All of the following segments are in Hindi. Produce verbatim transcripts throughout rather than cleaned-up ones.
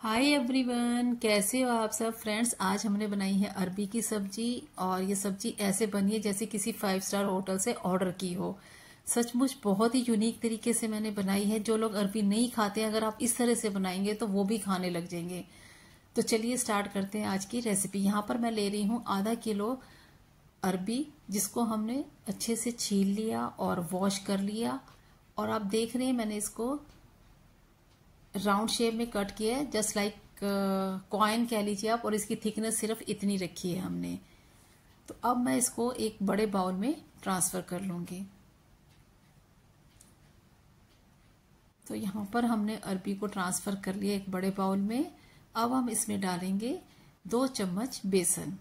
हाय एवरीवन, कैसे हो आप सब फ्रेंड्स। आज हमने बनाई है अरबी की सब्जी और ये सब्जी ऐसे बनी है जैसे किसी फाइव स्टार होटल से ऑर्डर की हो। सचमुच बहुत ही यूनिक तरीके से मैंने बनाई है। जो लोग अरबी नहीं खाते, अगर आप इस तरह से बनाएंगे तो वो भी खाने लग जाएंगे। तो चलिए स्टार्ट करते हैं आज की रेसिपी। यहाँ पर मैं ले रही हूँ आधा किलो अरबी, जिसको हमने अच्छे से छील लिया और वॉश कर लिया। और आप देख रहे हैं मैंने इसको राउंड शेप में कट किया है, जस्ट लाइक कॉइन कह लीजिए आप। और इसकी थिकनेस सिर्फ इतनी रखी है हमने। तो अब मैं इसको एक बड़े बाउल में ट्रांसफर कर लूंगी। तो यहाँ पर हमने अरबी को ट्रांसफर कर लिया एक बड़े बाउल में। अब हम इसमें डालेंगे दो चम्मच बेसन।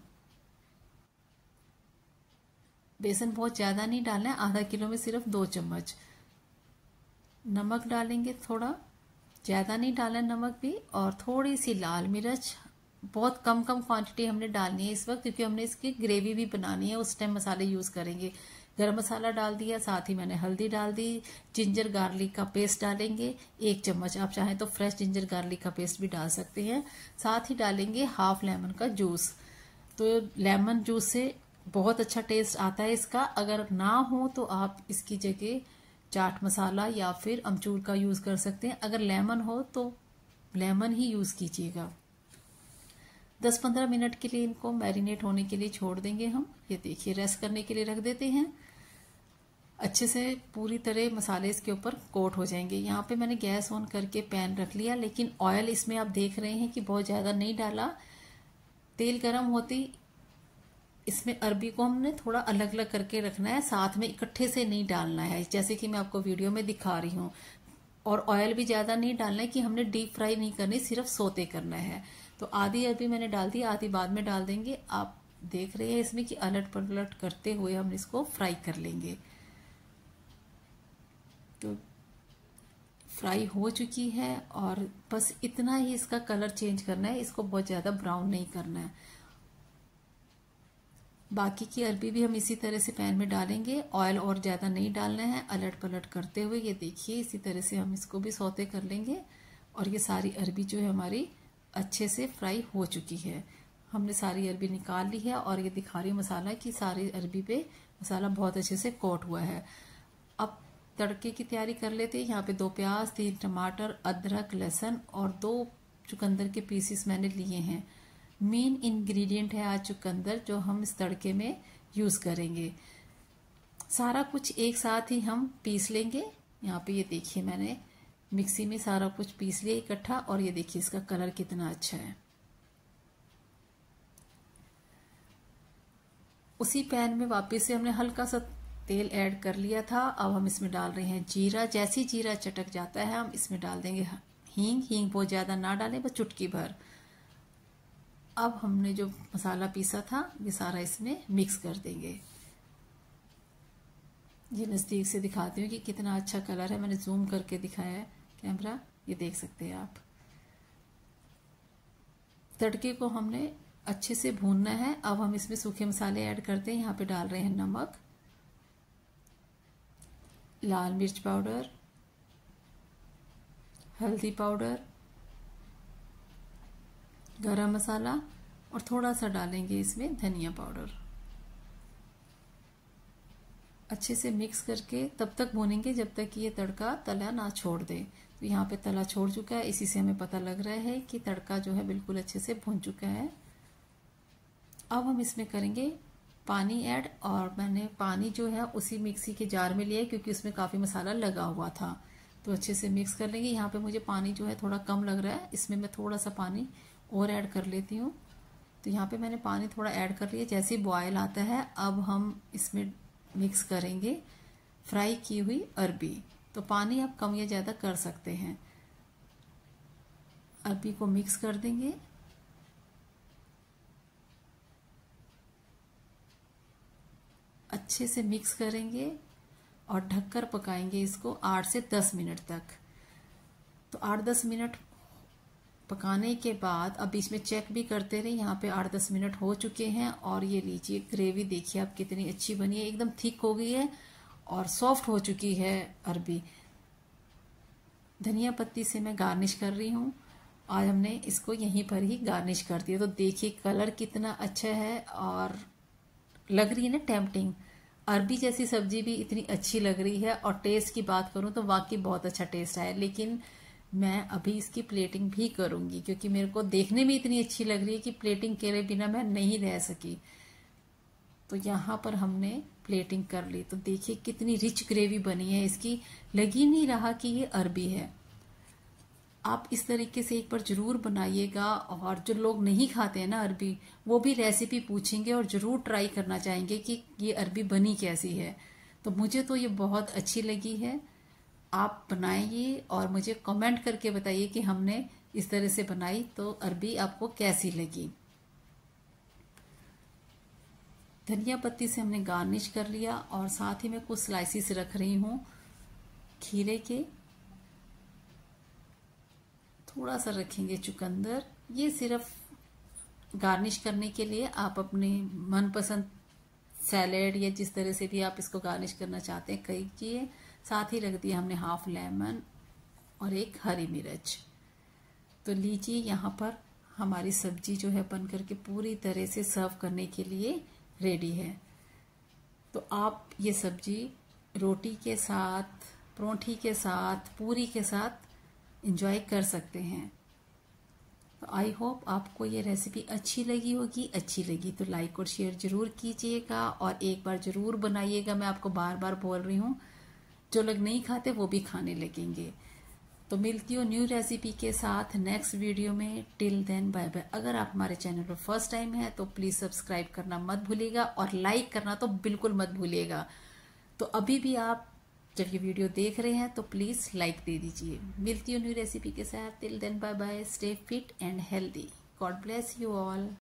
बेसन बहुत ज्यादा नहीं डालना है, आधा किलो में सिर्फ दो चम्मच। नमक डालेंगे थोड़ा, ज्यादा नहीं डालना नमक भी। और थोड़ी सी लाल मिर्च, बहुत कम कम क्वांटिटी हमने डालनी है इस वक्त, क्योंकि हमने इसकी ग्रेवी भी बनानी है। उस टाइम मसाले यूज करेंगे। गरम मसाला डाल दिया, साथ ही मैंने हल्दी डाल दी। जिंजर गार्लिक का पेस्ट डालेंगे एक चम्मच। आप चाहें तो फ्रेश जिंजर गार्लिक का पेस्ट भी डाल सकते हैं। साथ ही डालेंगे हाफ लेमन का जूस। तो लेमन जूस से बहुत अच्छा टेस्ट आता है इसका। अगर ना हो तो आप इसकी जगह चाट मसाला या फिर अमचूर का यूज कर सकते हैं। अगर लेमन हो तो लेमन ही यूज कीजिएगा। दस पंद्रह मिनट के लिए इनको मैरिनेट होने के लिए छोड़ देंगे हम। ये देखिए, रेस्ट करने के लिए रख देते हैं। अच्छे से पूरी तरह मसाले इसके ऊपर कोट हो जाएंगे। यहाँ पे मैंने गैस ऑन करके पैन रख लिया, लेकिन ऑयल इसमें आप देख रहे हैं कि बहुत ज्यादा नहीं डाला। तेल गर्म होती इसमें अरबी को हमने थोड़ा अलग अलग करके रखना है, साथ में इकट्ठे से नहीं डालना है, जैसे कि मैं आपको वीडियो में दिखा रही हूँ। और ऑयल भी ज्यादा नहीं डालना है कि हमने डीप फ्राई नहीं करनी, सिर्फ सोते करना है। तो आधी अरबी मैंने डाल दी, आधी बाद में डाल देंगे। आप देख रहे हैं इसमें कि अलट पलट करते हुए हम इसको फ्राई कर लेंगे। तो फ्राई हो चुकी है और बस इतना ही इसका कलर चेंज करना है, इसको बहुत ज्यादा ब्राउन नहीं करना है। बाकी की अरबी भी हम इसी तरह से पैन में डालेंगे। ऑयल और ज्यादा नहीं डालना है, अलट पलट करते हुए। ये देखिए, इसी तरह से हम इसको भी सौते कर लेंगे। और ये सारी अरबी जो है हमारी अच्छे से फ्राई हो चुकी है। हमने सारी अरबी निकाल ली है और ये दिखा रही मसाला कि सारी अरबी पे मसाला बहुत अच्छे से कोट हुआ है। अब तड़के की तैयारी कर लेते हैं। यहाँ पे दो प्याज, तीन टमाटर, अदरक, लहसुन और दो चुकंदर के पीसेस मैंने लिए हैं। मेन इंग्रेडिएंट है आज चुकंदर, जो हम इस तड़के में यूज करेंगे। सारा कुछ एक साथ ही हम पीस लेंगे। यहाँ पे ये देखिए, मैंने मिक्सी में सारा कुछ पीस लिया इकट्ठा। और ये देखिए इसका कलर कितना अच्छा है। उसी पैन में वापस से हमने हल्का सा तेल ऐड कर लिया था। अब हम इसमें डाल रहे हैं जीरा। जैसे जीरा चटक जाता है हम इसमें डाल देंगे हींग। हींग बहुत ज्यादा ना डालें, बस चुटकी भर। अब हमने जो मसाला पीसा था ये सारा इसमें मिक्स कर देंगे। ये नजदीक से दिखाती हूँ कि कितना अच्छा कलर है। मैंने जूम करके दिखाया है कैमरा, ये देख सकते हैं आप। तड़के को हमने अच्छे से भूनना है। अब हम इसमें सूखे मसाले ऐड करते हैं। यहाँ पे डाल रहे हैं नमक, लाल मिर्च पाउडर, हल्दी पाउडर, गरम मसाला और थोड़ा सा डालेंगे इसमें धनिया पाउडर। अच्छे से मिक्स करके तब तक भूनेंगे जब तक कि ये तड़का तला ना छोड़ दे। तो यहाँ पे तला छोड़ चुका है, इसी से हमें पता लग रहा है कि तड़का जो है बिल्कुल अच्छे से भून चुका है। अब हम इसमें करेंगे पानी ऐड। और मैंने पानी जो है उसी मिक्सी के जार में लिया, क्योंकि उसमें काफी मसाला लगा हुआ था। तो अच्छे से मिक्स कर लेंगे। यहाँ पे मुझे पानी जो है थोड़ा कम लग रहा है, इसमें मैं थोड़ा सा पानी और ऐड कर लेती हूँ। तो यहाँ पे मैंने पानी थोड़ा ऐड कर लिया। जैसे ही बॉयल आता है अब हम इसमें मिक्स करेंगे फ्राई की हुई अरबी। तो पानी आप कम या ज्यादा कर सकते हैं। अरबी को मिक्स कर देंगे। अच्छे से मिक्स करेंगे और ढककर पकाएंगे इसको आठ से दस मिनट तक। तो आठ दस मिनट पकाने के बाद अब बीच में चेक भी करते रहे। यहाँ पे आठ दस मिनट हो चुके हैं और ये लीजिए ग्रेवी देखिए आप कितनी अच्छी बनी है। एकदम थिक हो गई है और सॉफ्ट हो चुकी है अरबी। धनिया पत्ती से मैं गार्निश कर रही हूँ। आज हमने इसको यहीं पर ही गार्निश कर दिया। तो देखिए कलर कितना अच्छा है और लग रही है ना टेम्पटिंग। अरबी जैसी सब्जी भी इतनी अच्छी लग रही है और टेस्ट की बात करूं तो वाकई बहुत अच्छा टेस्ट आया। लेकिन मैं अभी इसकी प्लेटिंग भी करूंगी क्योंकि मेरे को देखने में इतनी अच्छी लग रही है कि प्लेटिंग करे बिना मैं नहीं रह सकी। तो यहाँ पर हमने प्लेटिंग कर ली। तो देखिए कितनी रिच ग्रेवी बनी है इसकी, लग ही नहीं रहा कि ये अरबी है। आप इस तरीके से एक बार जरूर बनाइएगा और जो लोग नहीं खाते हैं ना अरबी, वो भी रेसिपी पूछेंगे और जरूर ट्राई करना चाहेंगे कि ये अरबी बनी कैसी है। तो मुझे तो ये बहुत अच्छी लगी है। आप बनाइए और मुझे कमेंट करके बताइए कि हमने इस तरह से बनाई तो अरबी आपको कैसी लगी। धनिया पत्ती से हमने गार्निश कर लिया और साथ ही मैं कुछ स्लाइसिस रख रही हूँ खीरे के, थोड़ा सा रखेंगे चुकंदर। ये सिर्फ गार्निश करने के लिए, आप अपने मनपसंद सैलेड या जिस तरह से भी आप इसको गार्निश करना चाहते हैं कीजिए। साथ ही रख दिया हमने हाफ लेमन और एक हरी मिर्च। तो लीजिए यहाँ पर हमारी सब्जी जो है बन करके पूरी तरह से सर्व करने के लिए रेडी है। तो आप ये सब्जी रोटी के साथ, परोठी के साथ, पूरी के साथ एंजॉय कर सकते हैं। तो आई होप आपको ये रेसिपी अच्छी लगी होगी। अच्छी लगी तो लाइक और शेयर जरूर कीजिएगा और एक बार जरूर बनाइएगा। मैं आपको बार बार बोल रही हूँ, जो लोग नहीं खाते वो भी खाने लगेंगे। तो मिलती हूँ न्यू रेसिपी के साथ नेक्स्ट वीडियो में। Till then bye bye. अगर आप हमारे चैनल पर फर्स्ट टाइम है तो प्लीज सब्सक्राइब करना मत भूलिएगा और लाइक करना तो बिल्कुल मत भूलिएगा। तो अभी भी आप जब ये वीडियो देख रहे हैं तो प्लीज लाइक दे दीजिए। मिलती हूँ न्यू रेसिपी के साथ। Till then bye bye. Stay fit and healthy. God bless you all.